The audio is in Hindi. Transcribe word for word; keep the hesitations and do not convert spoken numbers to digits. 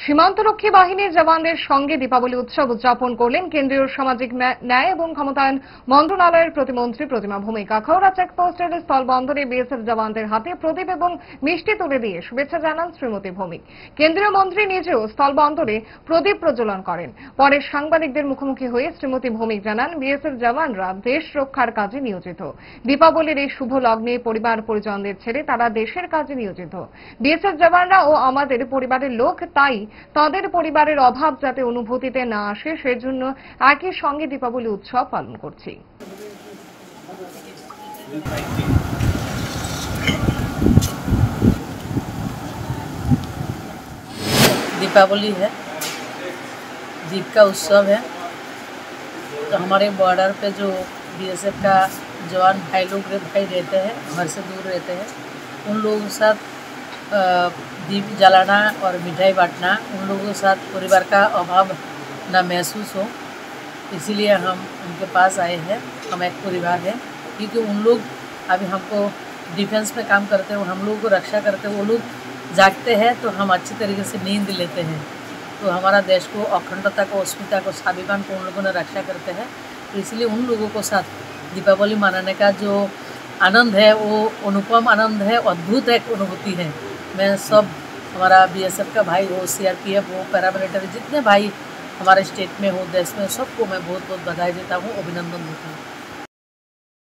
সীমান্তরক্ষী বাহিনীর জওয়ানদের সঙ্গে দীপাবলি উৎসব উদযাপন করলেন কেন্দ্রীয় সামাজিক ন্যায় এবং ক্ষমতায়ন মন্ত্রণালয়ের প্রতিমন্ত্রী প্রতিমা ভৌমিক। আখাউড়া চেকপোস্টের স্থলবন্দরে বিএসএফ জওয়ানদের হাতে প্রদীপ এবং মিষ্টি তুলে দিয়ে শুভেচ্ছা জানান শ্রীমতী ভৌমিক। কেন্দ্রীয় মন্ত্রী নিজেও স্থলবন্দরে প্রদীপ প্রজ্বলন করেন। পরে সাংবাদিকদের মুখোমুখি হয়ে শ্রীমতী ভৌমিক জানান, বিএসএফ জওয়ানরা দেশ রক্ষার কাজে নিয়োজিত। দীপাবলির এই শুভ লগ্নে পরিবার পরিজনদের ছেড়ে তারা দেশের কাজে নিয়োজিত। বিএসএফ জওয়ানরা ও আমাদের পরিবারের লোক, তাই তাদের পরিবারের অভাব যাতে অনুভূতিতে না আসে সেজন্য একই সঙ্গে দীপাবলি উৎসব পালন করছি। दीपावली है, दीप का उत्सव है। तो हमारे बॉर्डर पे जो बीएसएफ का जवान भाई लोग भाई रहते हैं, घर से दूर रहते हैं, उन लोगों के साथ दीप जलाना और मिठाई बांटना, उन लोगों के साथ परिवार का अभाव ना महसूस हो, इसीलिए हम उनके पास आए हैं। हम एक परिवार है, क्योंकि उन लोग अभी हमको डिफेंस में काम करते हैं, हम लोगों को रक्षा करते हैं। वो लोग जागते हैं तो हम अच्छी तरीके से नींद लेते हैं। तो हमारा देश को, अखंडता को, अस्मिता को, स्वाभिमान को उन लोगों ने रक्षा करते हैं। तो इसलिए उन लोगों को साथ दीपावली मनाने का जो आनंद है वो अनुपम आनंद है, अद्भुत एक अनुभूति है। मैं सब हमारा बीएसएफ का भाई हो, सीआरपीएफ हो, पैरामिलिट्री जितने भाई हमारे स्टेट में हो, देश में, सबको मैं बहुत बहुत बधाई देता हूँ, अभिनंदन देता हूँ।